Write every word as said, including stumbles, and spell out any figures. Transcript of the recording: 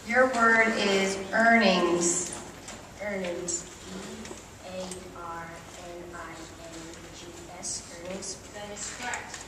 Your word is earnings. Earnings. E A R N I N G S. Earnings. That is correct.